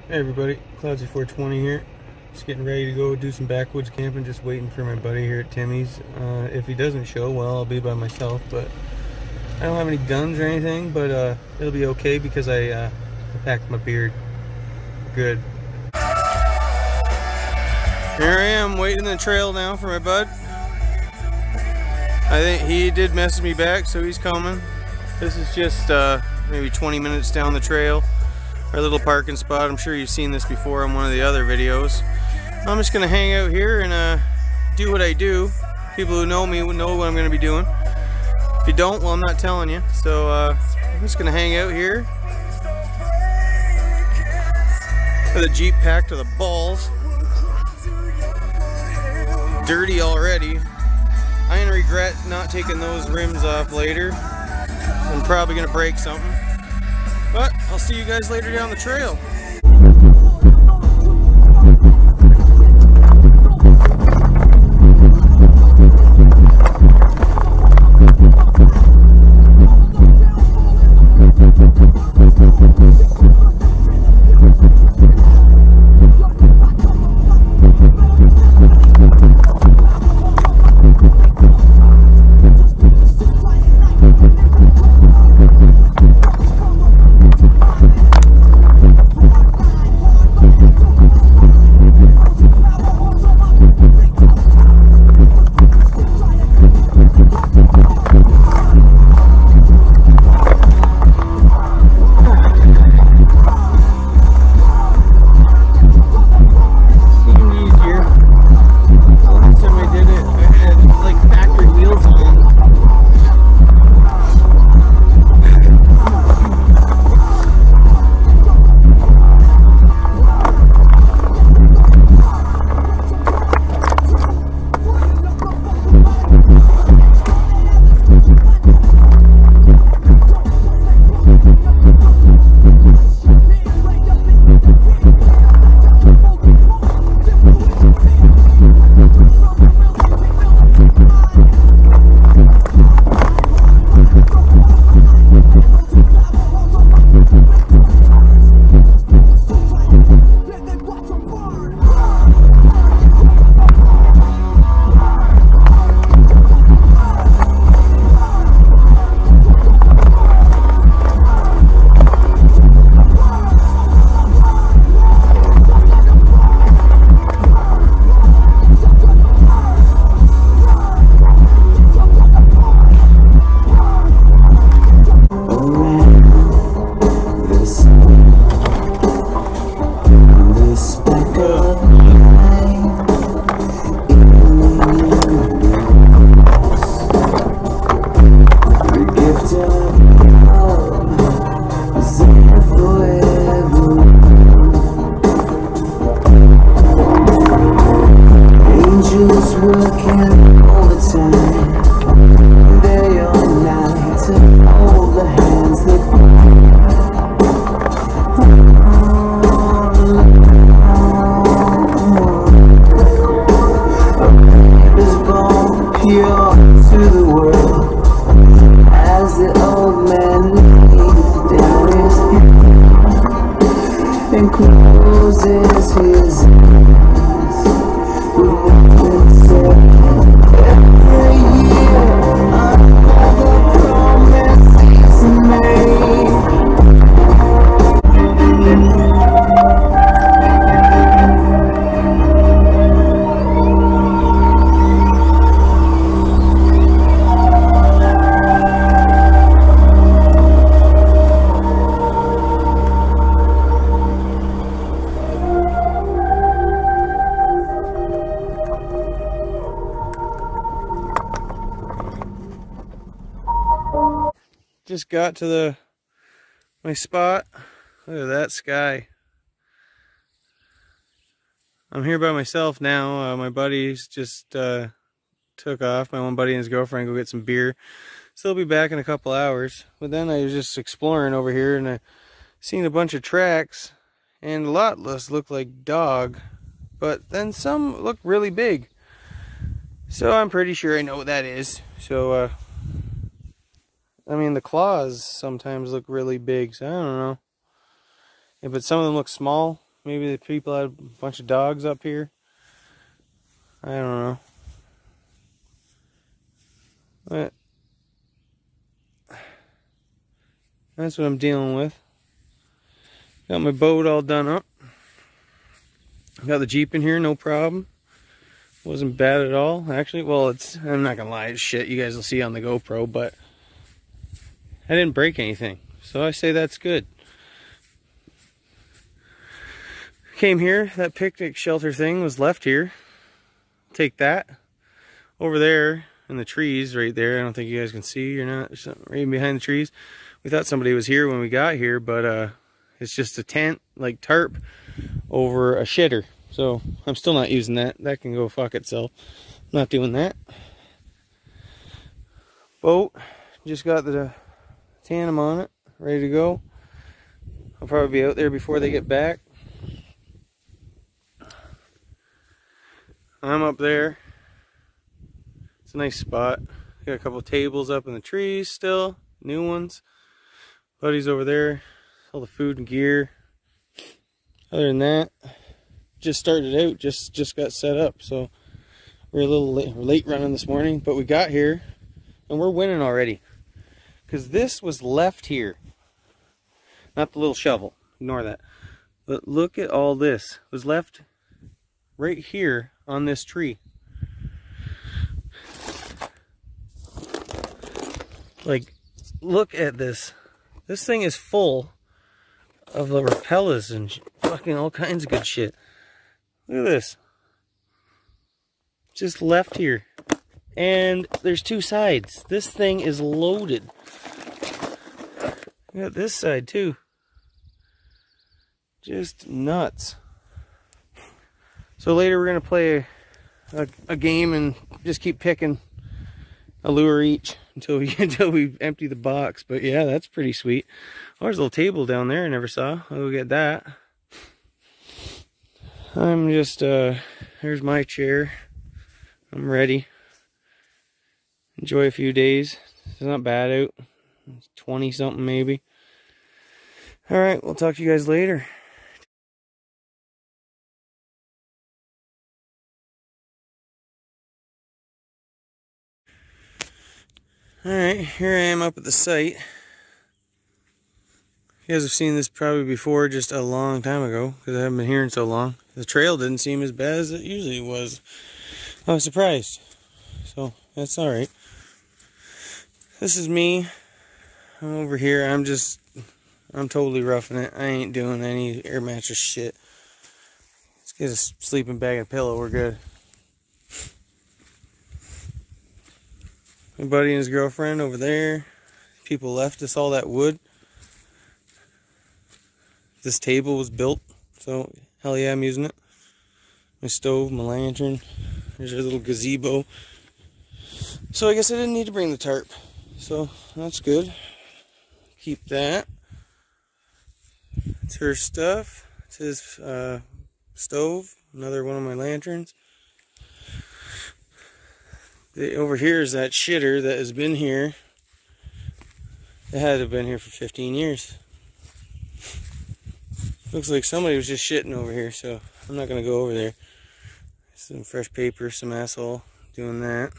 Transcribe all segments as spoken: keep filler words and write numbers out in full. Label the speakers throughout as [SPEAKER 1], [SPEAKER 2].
[SPEAKER 1] Hey everybody, Cloudsey four twenty here. Just getting ready to go do some backwoods camping, just waiting for my buddy here at Timmy's. Uh, if he doesn't show, well, I'll be by myself, but I don't have any guns or anything, but uh, it'll be okay because I, uh, I packed my beard. Good. Here I am, waiting in the trail now for my bud. I think he did message me back, so he's coming. This is just uh, maybe twenty minutes down the trail. Our little parking spot. I'm sure you've seen this before on one of the other videos. I'm just gonna hang out here and uh, do what I do. People who know me will know what I'm gonna be doing. If you don't, well, I'm not telling you. So uh, I'm just gonna hang out here with a Jeep packed to the balls. Dirty already. I ain't regret not taking those rims off later. I'm probably gonna break something. But I'll see you guys later down the trail.
[SPEAKER 2] And closes his eyes with said every year another promise is made.
[SPEAKER 1] Just got to the my spot. Look at that sky. I'm here by myself now. Uh, my buddies just uh, took off. My one buddy and his girlfriend go get some beer. So they'll be back in a couple hours. But then I was just exploring over here and I seen a bunch of tracks, and a lot less look like dog, but then some look really big. So I'm pretty sure I know what that is. So uh, I mean, the claws sometimes look really big, so I don't know. Yeah, but some of them look small. Maybe the people had a bunch of dogs up here. I don't know. But that's what I'm dealing with. Got my boat all done up. Got the Jeep in here, no problem. Wasn't bad at all. Actually, well, it's, I'm not gonna lie, it's shit. You guys will see on the GoPro, but I didn't break anything. So I say that's good. Came here, that picnic shelter thing was left here. Take that. Over there in the trees right there, I don't think you guys can see or not. There's something right behind the trees. We thought somebody was here when we got here, but uh, it's just a tent, like tarp, over a shitter. So I'm still not using that. That can go fuck itself. Not doing that. Boat, just got the tandem on it, ready to go. I'll probably be out there before they get back. I'm up there. It's a nice spot. Got a couple tables up in the trees still, new ones. Buddy's over there, all the food and gear. Other than that, just started out, just just got set up, so we're a little late, we're late running this morning, but we got here and we're winning already. Because this was left here, not the little shovel, ignore that. But look at all this, it was left right here on this tree. Like, look at this. This thing is full of the repellers and fucking all kinds of good shit. Look at this. Just left here. And there's two sides. This thing is loaded. Got this side too. Just nuts. So later we're gonna play a, a, a game and just keep picking a lure each until we until we empty the box. But yeah, that's pretty sweet. Oh, there's a little table down there I never saw. I'll go get that. I'm just uh here's my chair. I'm ready. Enjoy a few days. It's not bad out. It's twenty something maybe. Alright, we'll talk to you guys later. Alright, here I am up at the site. You guys have seen this probably before, just a long time ago, because I haven't been here in so long. The trail didn't seem as bad as it usually was. I was surprised. So, that's alright. This is me. I'm over here. I'm just, I'm totally roughing it. I ain't doing any air mattress shit. Let's get a sleeping bag and pillow. We're good. My buddy and his girlfriend over there. People left us all that wood. This table was built, so hell yeah, I'm using it. My stove, my lantern. There's a little gazebo. So I guess I didn't need to bring the tarp. So that's good. Keep that. It's her stuff. It's his uh, stove. Another one of my lanterns. The, over here is that shitter that has been here. It had to have been here for fifteen years. Looks like somebody was just shitting over here, so I'm not going to go over there. Some fresh paper, some asshole doing that.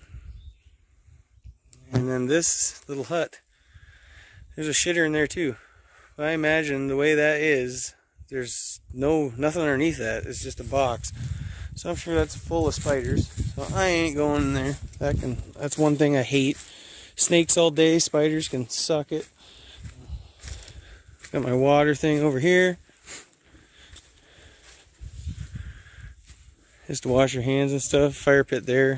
[SPEAKER 1] And then this little hut. There's a shitter in there too. I imagine the way that is, there's no nothing underneath that. It's just a box. So I'm sure that's full of spiders. So I ain't going in there. That can that's one thing I hate. Snakes all day, spiders can suck it. Got my water thing over here. Just to wash your hands and stuff. Fire pit there.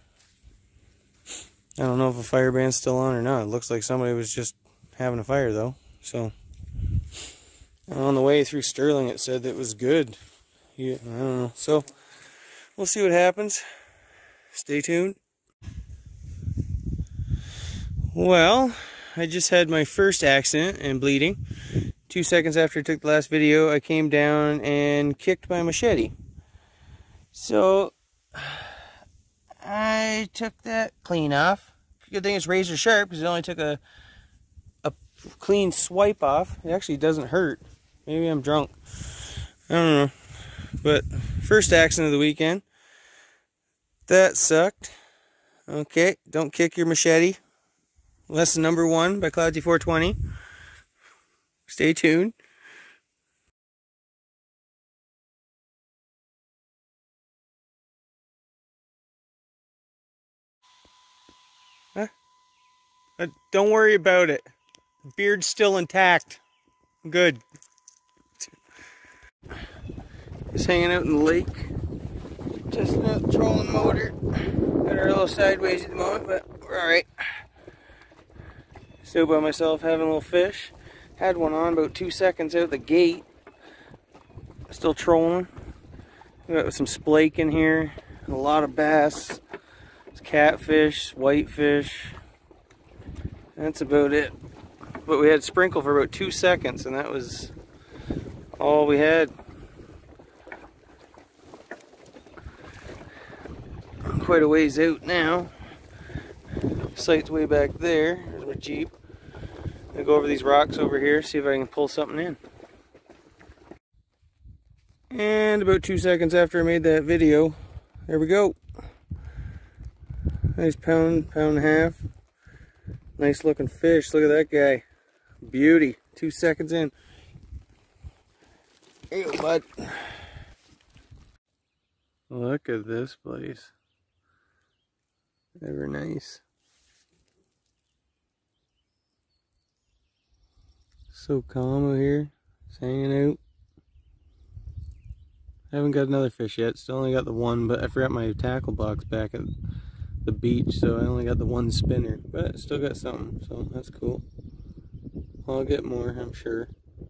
[SPEAKER 1] I don't know if a fire band's still on or not. It looks like somebody was just having a fire though. So on the way through Sterling it said that it was good. Yeah, I don't know. So we'll see what happens. Stay tuned. Well, I just had my first accident and bleeding. Two seconds after I took the last video, I came down and kicked my machete. So I took that clean off. Good thing it's razor sharp because it only took a a clean swipe off. It actually doesn't hurt. Maybe I'm drunk. I don't know. But first accident of the weekend. That sucked. Okay, don't kick your machete. Lesson number one by Cloudsey four twenty. Stay tuned. Huh? Uh, don't worry about it. Beard's still intact. Good. Just hanging out in the lake. Testing out the trolling motor. Got her a little sideways at the moment, but we're alright. Still by myself having a little fish. Had one on about two seconds out the gate. Still trolling. We got some splake in here. A lot of bass. It's catfish, whitefish. That's about it. But we had sprinkle for about two seconds, and that was all we had. Quite a ways out now. Site's way back there. There's my Jeep. I'm gonna go over these rocks over here, see if I can pull something in. And about two seconds after I made that video, there we go. Nice pound, pound and a half. Nice looking fish. Look at that guy. Beauty. Two seconds in. Hey, bud. Look at this place. Ever nice. So calm out here. Just hanging out. I haven't got another fish yet. Still only got the one, but I forgot my tackle box back at the beach, so I only got the one spinner. But still got something, so that's cool. I'll get more, I'm sure.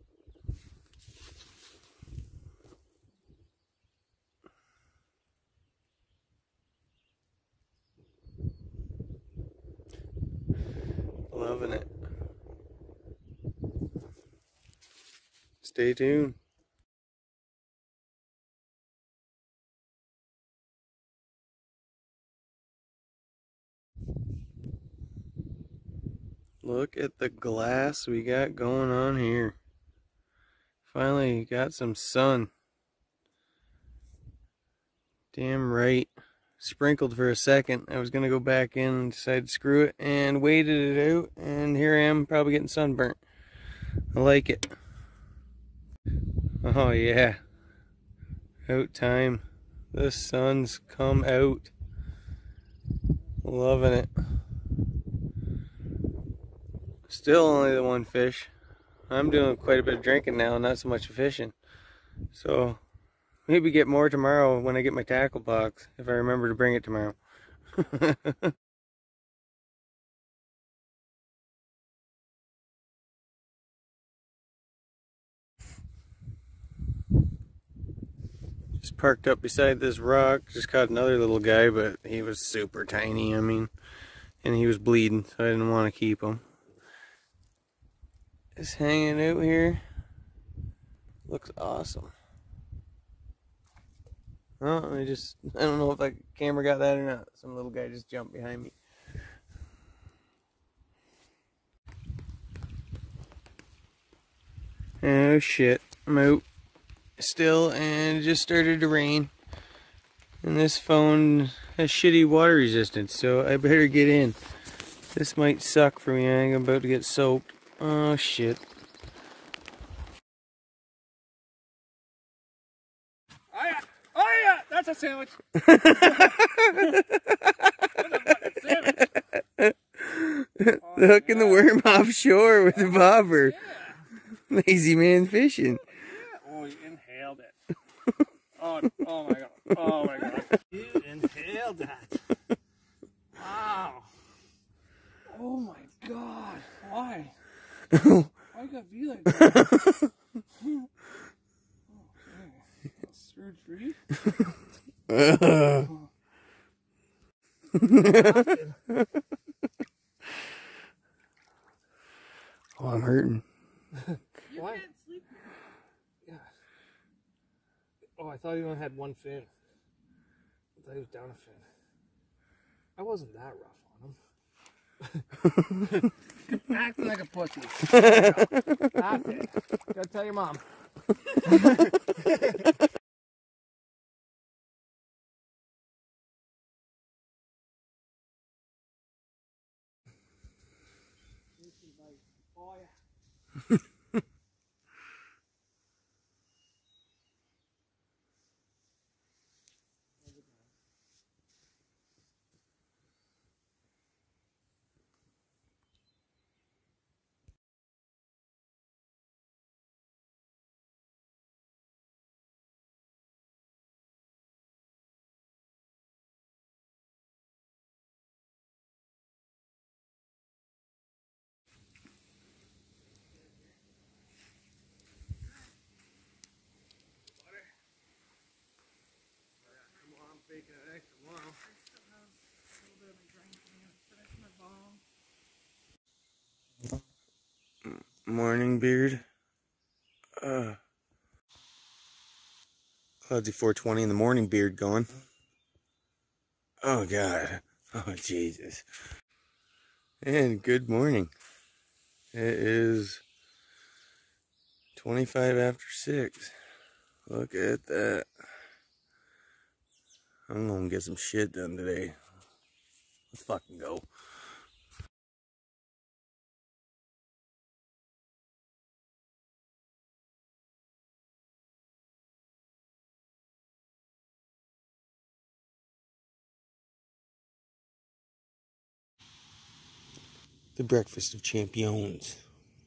[SPEAKER 1] Loving it. Stay tuned. Look at the glass we got going on here. Finally got some sun. Damn right. Sprinkled for a second. I was gonna go back in and decided to screw it and waited it out, and here I am probably getting sunburnt. I like it. Oh yeah. Out time. The sun's come out. Loving it. Still only the one fish. I'm doing quite a bit of drinking now, not so much fishing. So maybe get more tomorrow when I get my tackle box, if I remember to bring it tomorrow. Just parked up beside this rock. Just caught another little guy, but he was super tiny, I mean. And he was bleeding, so I didn't want to keep him. Just hanging out here. Looks awesome. Oh, I just, I don't know if the camera got that or not. Some little guy just jumped behind me. Oh shit, I'm out still, and it just started to rain. And this phone has shitty water resistance, so I better get in. This might suck for me. I'm about to get soaked. Oh shit.
[SPEAKER 3] Oh yeah! Oh yeah! That's a sandwich!
[SPEAKER 1] The hook and the worm offshore with the bobber.
[SPEAKER 3] Yeah.
[SPEAKER 1] Lazy man fishing.
[SPEAKER 3] Yeah. Oh, you inhaled it. Oh, oh my god. Oh my god. You inhaled that. Wow. Oh my god. Why? Why you gotta be like that? Okay. Surgery?
[SPEAKER 1] Oh, I'm hurting.
[SPEAKER 3] Why? Yeah. Oh, I thought he only had one fin. I thought he was down a fin. I wasn't that rough on him. Acting like a pussy. Stop it. Gotta tell your mom.
[SPEAKER 1] Morning beard. Uh, Cloudsey four twenty in the morning beard going. Oh God. Oh Jesus. And good morning. It is twenty-five after six. Look at that. I'm gonna get some shit done today. Let's fucking go. The breakfast of champions.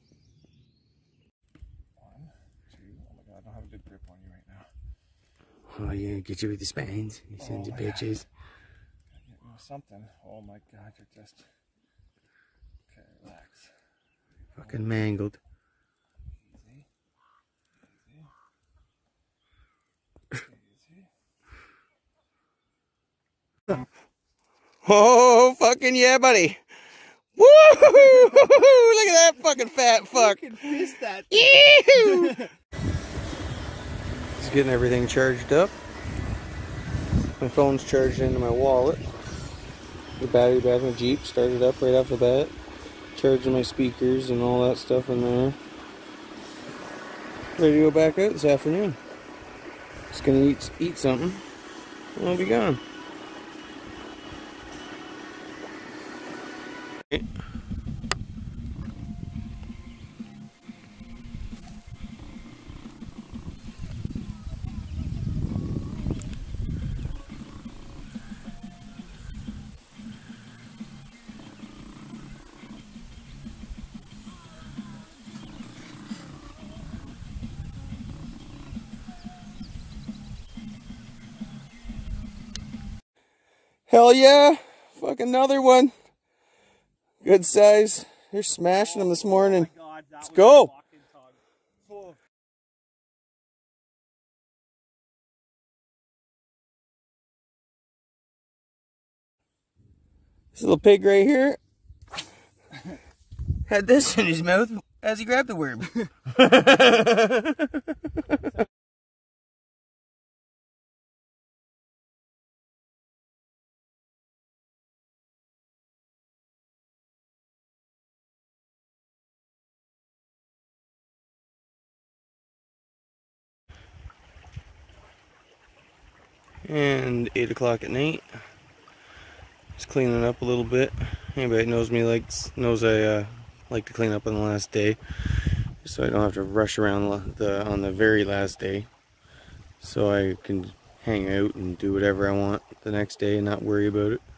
[SPEAKER 3] One, two, oh my god, I don't have a good grip on you right now.
[SPEAKER 1] Oh yeah, get you with the spines. You sons
[SPEAKER 3] Oh
[SPEAKER 1] of
[SPEAKER 3] my
[SPEAKER 1] bitches.
[SPEAKER 3] God. Get me something. Oh my god, you're just... Okay, relax.
[SPEAKER 1] Fucking mangled.
[SPEAKER 3] Easy. Easy. Easy.
[SPEAKER 1] Oh, fucking yeah, buddy. Woo! Look at that fucking fat fuck.
[SPEAKER 3] You can fist that.
[SPEAKER 1] Yee-hoo! Just getting everything charged up. My phone's charged into my wallet. The battery back in the Jeep started up right off the bat. Charging my speakers and all that stuff in there. Ready to go back out this afternoon. Just gonna eat eat something and I'll be gone. Okay. Hell yeah! Fucking another one. Good size. They're smashing them this morning.
[SPEAKER 3] Oh my god, that
[SPEAKER 1] Let's
[SPEAKER 3] was
[SPEAKER 1] go.
[SPEAKER 3] a fucking tug. Oh.
[SPEAKER 1] This little pig right here had this in his mouth as he grabbed the worm. And eight o'clock at night. Just cleaning up a little bit. Anybody that knows me likes knows I uh, like to clean up on the last day, so I don't have to rush around the on the very last day. So I can hang out and do whatever I want the next day and not worry about it.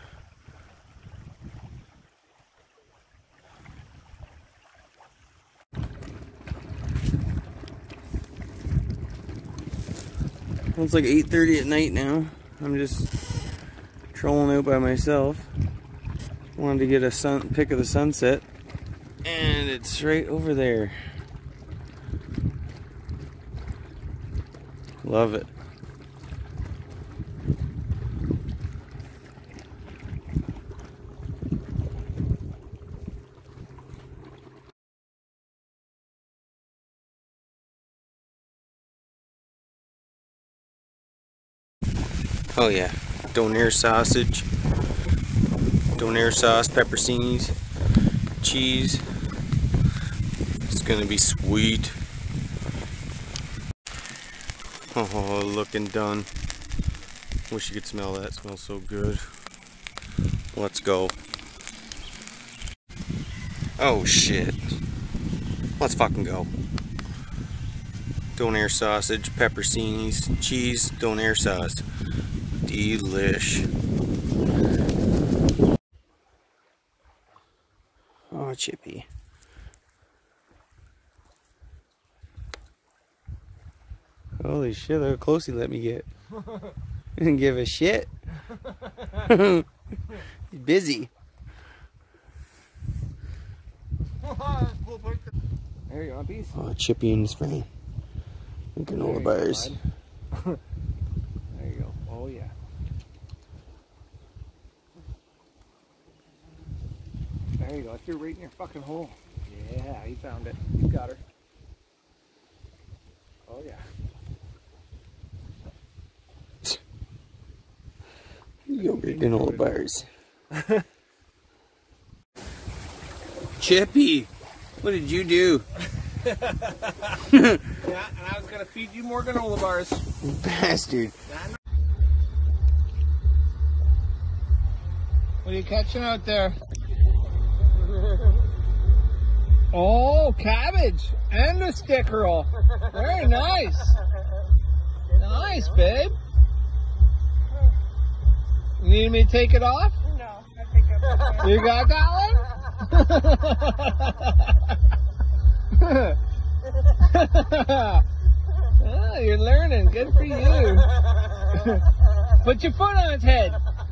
[SPEAKER 1] It's like eight thirty at night now. I'm just trolling out by myself. Wanted to get a sun pic of the sunset, and it's right over there. Love it. Oh yeah, donair sausage, donair sauce, pepperoncinis, cheese. It's gonna be sweet. Oh, looking done. Wish you could smell that. It smells so good. Let's go. Oh shit. Let's fucking go. Donair sausage, pepperoncinis, cheese, donair sauce. Delish. Oh, Chippy. Holy shit, look how close he let me get. He didn't give a shit. He's busy.
[SPEAKER 3] There you go, piece.
[SPEAKER 1] Oh, Chippy and his friend. Granola bars.
[SPEAKER 3] There you go. Oh yeah. There you go. I threw right in your fucking hole. Yeah, he found it. You got her. Oh yeah.
[SPEAKER 1] You go get granola bars. Chippy, what did you do?
[SPEAKER 3] Yeah, and I was gonna feed you more granola bars.
[SPEAKER 1] Bastard.
[SPEAKER 3] What are you catching out there? Oh, cabbage and a stick roll. Very nice. Nice, babe. You need me to take it off?
[SPEAKER 4] No, I think I'm
[SPEAKER 3] You got that one? Oh, you're learning. Good for you. Put your foot on its head.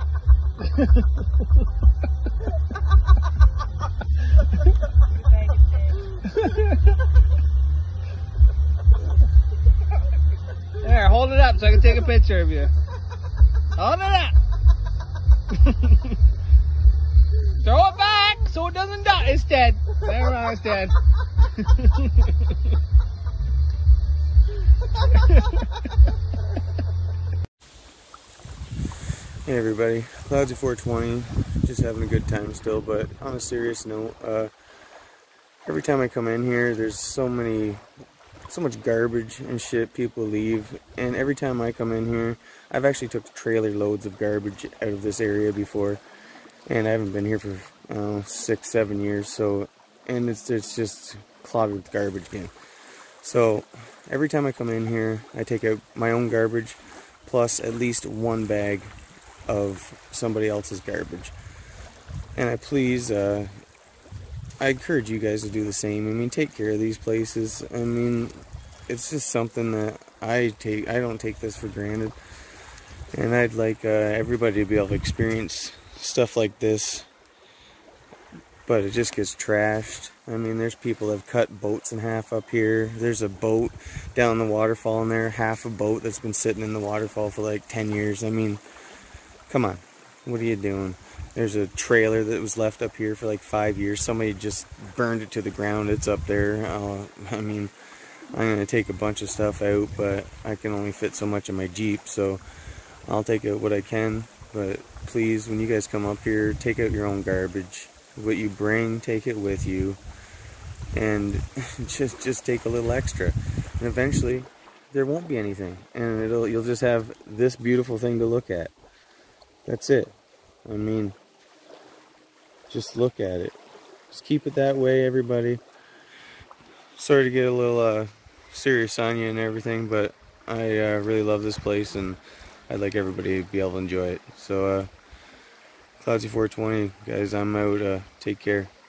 [SPEAKER 3] There, hold it up so I can take a picture of you. Hold it up. Throw it back so it doesn't die. It's dead. There, no, it's dead.
[SPEAKER 1] Hey everybody, Cloudsey four twenty, just having a good time still, but on a serious note, uh, every time I come in here, there's so many, so much garbage and shit people leave, and every time I come in here, I've actually took trailer loads of garbage out of this area before, and I haven't been here for, uh, six, seven years, so, and it's, it's just clogged with garbage again. So, every time I come in here, I take out my own garbage, plus at least one bag of somebody else's garbage. And I please, uh, I encourage you guys to do the same. I mean, take care of these places. I mean, it's just something that I take, I don't take this for granted. And I'd like uh, everybody to be able to experience stuff like this. But it just gets trashed. I mean, there's people that have cut boats in half up here. There's a boat down the waterfall in there, half a boat that's been sitting in the waterfall for like ten years. I mean, come on, what are you doing? There's a trailer that was left up here for like five years. Somebody just burned it to the ground. It's up there. Uh, I mean, I'm going to take a bunch of stuff out, but I can only fit so much in my Jeep, so I'll take out what I can. But please, when you guys come up here, take out your own garbage. What you bring, take it with you. And just just take a little extra. And eventually, there won't be anything. And it'll you'll just have this beautiful thing to look at. That's it. I mean, just look at it. Just keep it that way, everybody. Sorry to get a little uh, serious on you and everything, but I uh, really love this place, and I'd like everybody to be able to enjoy it. So, uh, Cloudsey four twenty, guys, I'm out. Uh, take care.